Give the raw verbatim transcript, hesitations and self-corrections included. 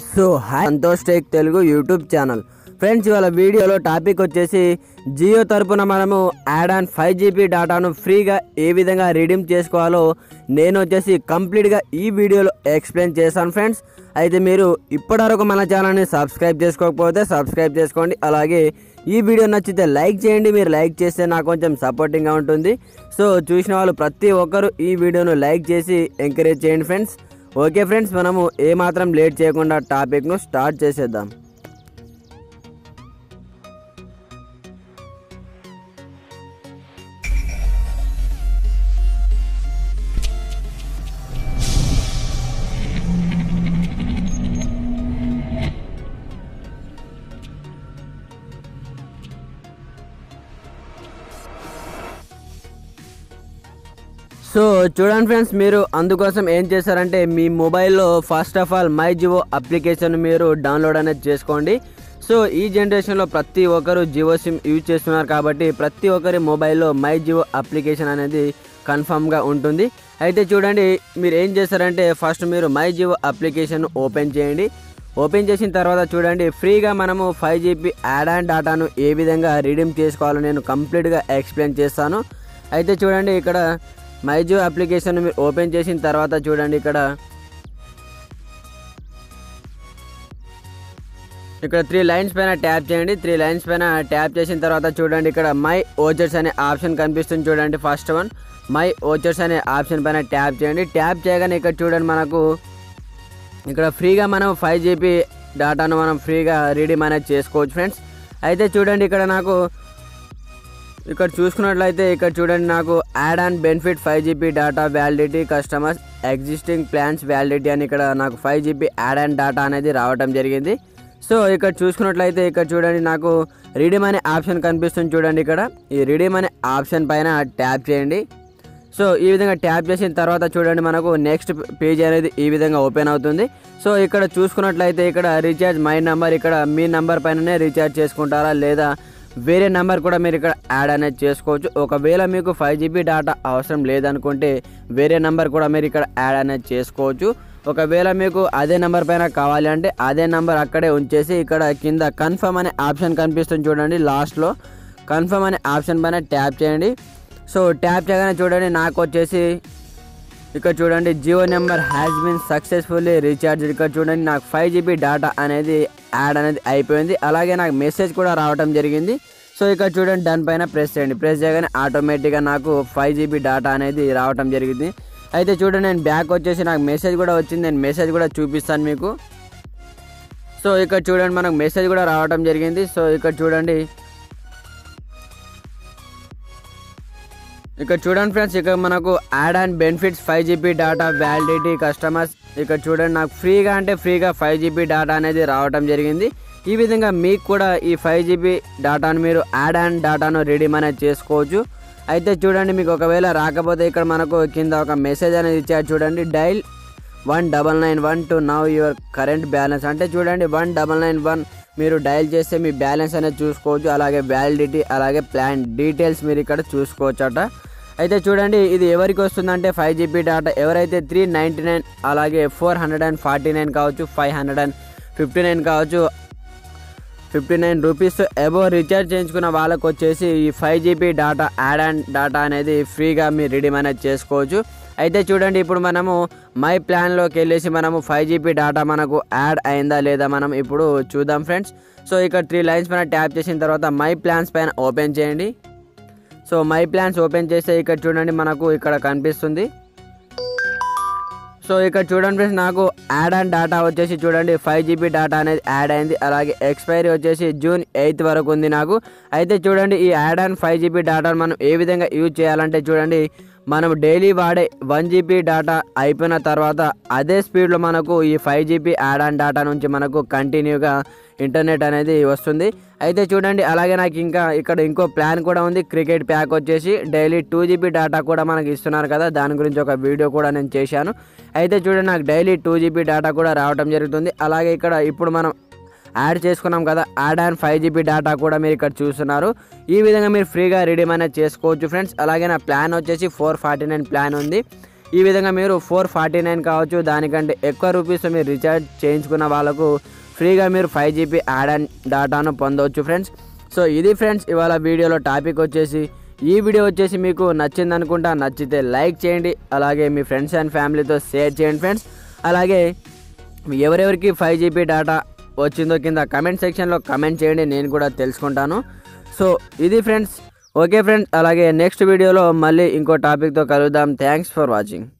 So hi Santosh tech Telugu YouTube channel friends, ఇవాళ వీడియోలో topic వచ్చేసి జియో తరపున మనము యాడ్ ఆన్ ఫైవ్ జీబీ డాటాను ఫ్రీగా ఏ విధంగా రిడీమ్ చేసుకోవాలో నేను వచ్చేసి కంప్లీట్గా ఈ వీడియోలో ఎక్స్ప్లెయిన్ చేశాను ఫ్రెండ్స్. అయితే మీరు ఇప్పటివరకు మన ఛానల్ని సబ్స్క్రైబ్ చేసుకోకపోతే సబ్స్క్రైబ్ చేసుకోండి. అలాగే ఈ వీడియో నచ్చితే లైక్ చేయండి. మీరు లైక్ చేస్తే నాకు కొంచెం సపోర్టింగ్గా ఉంటుంది. సో చూసిన వాళ్ళు ప్రతి ఒక్కరు ఈ వీడియోను లైక్ చేసి ఎంకరేజ్ చేయండి ఫ్రెండ్స్. ఓకే ఫ్రెండ్స్, మనము ఏమాత్రం లేట్ చేయకుండా టాపిక్ను స్టార్ట్ చేసేద్దాం. సో చూడండి ఫ్రెండ్స్, మీరు అందుకోసం ఏం చేస్తారంటే మీ మొబైల్లో first of all my Jio application మీరు డౌన్లోడ్ అనేది చేసుకోండి. సో ఈ జనరేషన్లో ప్రతి ఒక్కరు జియో సిమ్ యూజ్ చేస్తున్నారు కాబట్టి ప్రతి ఒక్కరి మొబైల్లో మై జియో అప్లికేషన్ అనేది కన్ఫామ్గా ఉంటుంది. అయితే చూడండి, మీరు ఏం చేస్తారంటే ఫస్ట్ మీరు మై జియో అప్లికేషన్ ఓపెన్ చేయండి. ఓపెన్ చేసిన తర్వాత చూడండి, ఫ్రీగా మనము ఫైవ్ జీబీ యాడ్ ఆన్ డాటాను ఏ విధంగా రిడీమ్ చేసుకోవాలో నేను కంప్లీట్గా ఎక్స్ప్లెయిన్ చేస్తాను. అయితే చూడండి, ఇక్కడ మై జియో అప్లికేషన్ మీరు ఓపెన్ చేసిన తర్వాత చూడండి, ఇక్కడ ఇక్కడ త్రీ లైన్స్ పైన ట్యాప్ చేయండి. త్రీ లైన్స్ పైన ట్యాప్ చేసిన తర్వాత చూడండి, ఇక్కడ మై ఓచర్స్ అనే ఆప్షన్ కనిపిస్తుంది. చూడండి, ఫస్ట్ వన్ మై ఓచర్స్ అనే ఆప్షన్ పైన ట్యాప్ చేయండి. ట్యాప్ చేయగానే ఇక్కడ చూడండి, మనకు ఇక్కడ ఫ్రీగా మనం ఫైవ్ జీబీ డాటాను మనం ఫ్రీగా రీడీమ్ అనేది చేసుకోవచ్చు ఫ్రెండ్స్. అయితే చూడండి, ఇక్కడ నాకు ఇక్కడ చూసుకున్నట్లయితే ఇక్కడ చూడండి, నాకు add on benefit five GB data validity customers existing plans validity అని ఇక్కడ నాకు five GB add on data అనేది రావడం జరిగింది. సో ఇక్కడ చూసుకున్నట్లయితే ఇక్కడ చూడండి, నాకు రిడీమ్ అనే ఆప్షన్ కనిపిస్తుంది. చూడండి, ఇక్కడ ఈ రిడీమ్ అనే ఆప్షన్ పైన ట్యాప్ చేయండి. సో ఈ విధంగా ట్యాప్ చేసిన తర్వాత చూడండి, మనకు నెక్స్ట్ పేజ్ అనేది ఈ విధంగా ఓపెన్ అవుతుంది. సో ఇక్కడ చూసుకున్నట్లయితే ఇక్కడ రీఛార్జ్ మై నెంబర్, ఇక్కడ మీ నెంబర్ పైననే రీఛార్జ్ చేసుకుంటారా లేదా వేరే నెంబర్ కూడా మీరు ఇక్కడ యాడ్ అనేది చేసుకోవచ్చు. ఒకవేళ మీకు ఫైవ్ జీబీ డాటా అవసరం లేదనుకుంటే వేరే నెంబర్ కూడా మీరు ఇక్కడ యాడ్ అనేది చేసుకోవచ్చు. ఒకవేళ మీకు అదే నెంబర్ పైన కావాలి అంటే అదే నెంబర్ అక్కడే ఉంచేసి ఇక్కడ కింద కన్ఫర్మ్ అనే ఆప్షన్ కనిపిస్తుంది. చూడండి, లాస్ట్లో కన్ఫర్మ్ అనే ఆప్షన్ పైన ట్యాప్ చేయండి. సో ట్యాప్ చేయగానే చూడండి, నాకు వచ్చేసి ఇక్కడ చూడండి Jio number has been successfully recharge. ఇక్కడ చూడండి, నాకు ఫైవ్ జీబీ డాటా అనేది యాడ్ అనేది అయిపోయింది. అలాగే నాకు మెసేజ్ కూడా రావడం జరిగింది. సో ఇక్కడ చూడండి, దానిపైన ప్రెస్ చేయండి. ప్రెస్ చేయగానే ఆటోమేటిక్గా నాకు ఫైవ్ జీబీ డాటా అనేది రావడం జరిగింది. అయితే చూడండి, నేను బ్యాక్ వచ్చేసి నాకు మెసేజ్ కూడా వచ్చింది. నేను మెసేజ్ కూడా చూపిస్తాను మీకు. సో ఇక్కడ చూడండి, మనకు మెసేజ్ కూడా రావడం జరిగింది. సో ఇక్కడ చూడండి, ఇక్కడ చూడండి ఫ్రెండ్స్, ఇక్కడ మనకు add on benefits five GB data validity customers ఇక్కడ చూడండి, నాకు ఫ్రీగా అంటే ఫ్రీగా ఫైవ్ జీబీ డాటా అనేది రావడం జరిగింది. ఈ విధంగా మీకు కూడా ఈ ఫైవ్ జీబీ డాటాను మీరు యాడ్ ఆన్ డాటాను రిడీమ్ అనేది చేసుకోవచ్చు. అయితే చూడండి, మీకు ఒకవేళ రాకపోతే ఇక్కడ మనకు కింద ఒక మెసేజ్ అనేది ఇచ్చారు. చూడండి, dial one double nine one to now your current balance అంటే చూడండి, వన్ డబల్ నైన్ వన్ మీరు డైల్ చేస్తే మీ బ్యాలెన్స్ అనేది చూసుకోవచ్చు. అలాగే వ్యాలిడిటీ అలాగే ప్లాన్ డీటెయిల్స్ మీరు ఇక్కడ చూసుకోవచ్చు అట. అయితే చూడండి, ఇది ఎవరికి వస్తుందంటే ఫైవ్ జీబీ డాటా ఎవరైతే త్రీ నైంటీ నైన్ అలాగే four hundred and forty nine కావచ్చు, five hundred and fifty nine కావచ్చు, fifty nine rupees above recharge చేయించుకున్న వాళ్ళకు వచ్చేసి ఈ five GB data add on data అనేది ఫ్రీగా మీరు రిడీమ్ అనేది చేసుకోవచ్చు. అయితే చూడండి, ఇప్పుడు మనము మై ప్లాన్లోకి వెళ్ళేసి మనము ఫైవ్ జీబీ డాటా మనకు యాడ్ అయిందా లేదా మనం ఇప్పుడు చూద్దాం ఫ్రెండ్స్. సో ఇక్కడ త్రీ లైన్స్ పైన ట్యాప్ చేసిన తర్వాత మై ప్లాన్స్ పైన ఓపెన్ చేయండి. సో మై ప్లాన్స్ ఓపెన్ చేస్తే ఇక్కడ చూడండి, మనకు ఇక్కడ కనిపిస్తుంది. సో ఇక్కడ చూడండి ఫ్రెండ్స్, నాకు యాడ్ ఆన్ డాటా వచ్చేసి చూడండి ఫైవ్ జీబీ డాటా అనేది యాడ్ అయింది. అలాగే ఎక్స్పైరీ వచ్చేసి జూన్ ఎయిత్ వరకు ఉంది నాకు. అయితే చూడండి, ఈ యాడ్ ఆన్ ఫైవ్ జీబీ డాటాను మనం ఏ విధంగా యూజ్ చేయాలంటే చూడండి, మనం డైలీ వాడే వన్ జీబీ డాటా అయిపోయిన తర్వాత అదే స్పీడ్లో మనకు ఈ five GB add on data నుంచి మనకు కంటిన్యూగా ఇంటర్నెట్ అనేది వస్తుంది. అయితే చూడండి, అలాగే నాకు ఇంకా ఇక్కడ ఇంకో ప్లాన్ కూడా ఉంది. క్రికెట్ ప్యాక్ వచ్చేసి డైలీ టూ జీబీ డాటా కూడా మనకు ఇస్తున్నారు కదా, దాని గురించి ఒక వీడియో కూడా నేను చేశాను. అయితే చూడండి, నాకు డైలీ టూ జీబీ డాటా కూడా రావడం జరుగుతుంది. అలాగే ఇక్కడ ఇప్పుడు మనం యాడ్ చేసుకున్నాం కదా, add on five GB data కూడా మీరు ఇక్కడ చూస్తున్నారు. ఈ విధంగా మీరు ఫ్రీగా రిడీమ్ అనేది చేసుకోవచ్చు ఫ్రెండ్స్. అలాగే నా ప్లాన్ వచ్చేసి ఫోర్ ఫార్టీ నైన్ ప్లాన్ ఉంది. ఈ విధంగా మీరు ఫోర్ ఫార్టీ నైన్ కావచ్చు దానికంటే ఎక్కువ రూపీస్తో మీరు రీఛార్జ్ చేయించుకున్న వాళ్ళకు ఫ్రీగా మీరు ఫైవ్ జీబీ యాడ్ అండ్ డాటాను పొందవచ్చు ఫ్రెండ్స్. సో ఇది ఫ్రెండ్స్ ఇవాళ వీడియోలో టాపిక్ వచ్చేసి. ఈ వీడియో వచ్చేసి మీకు నచ్చింది అనుకుంటా. నచ్చితే లైక్ చేయండి, అలాగే మీ ఫ్రెండ్స్ అండ్ ఫ్యామిలీతో షేర్ చేయండి ఫ్రెండ్స్. అలాగే ఎవరెవరికి ఫైవ్ జీబీ డేటా వచ్చిందో కింద కమెంట్ సెక్షన్లో కమెంట్ చేయండి, నేను కూడా తెలుసుకుంటాను. సో ఇది ఫ్రెండ్స్. ఓకే ఫ్రెండ్స్, అలాగే నెక్స్ట్ వీడియోలో మళ్ళీ ఇంకో టాపిక్తో కలుద్దాం. Thanks for watching.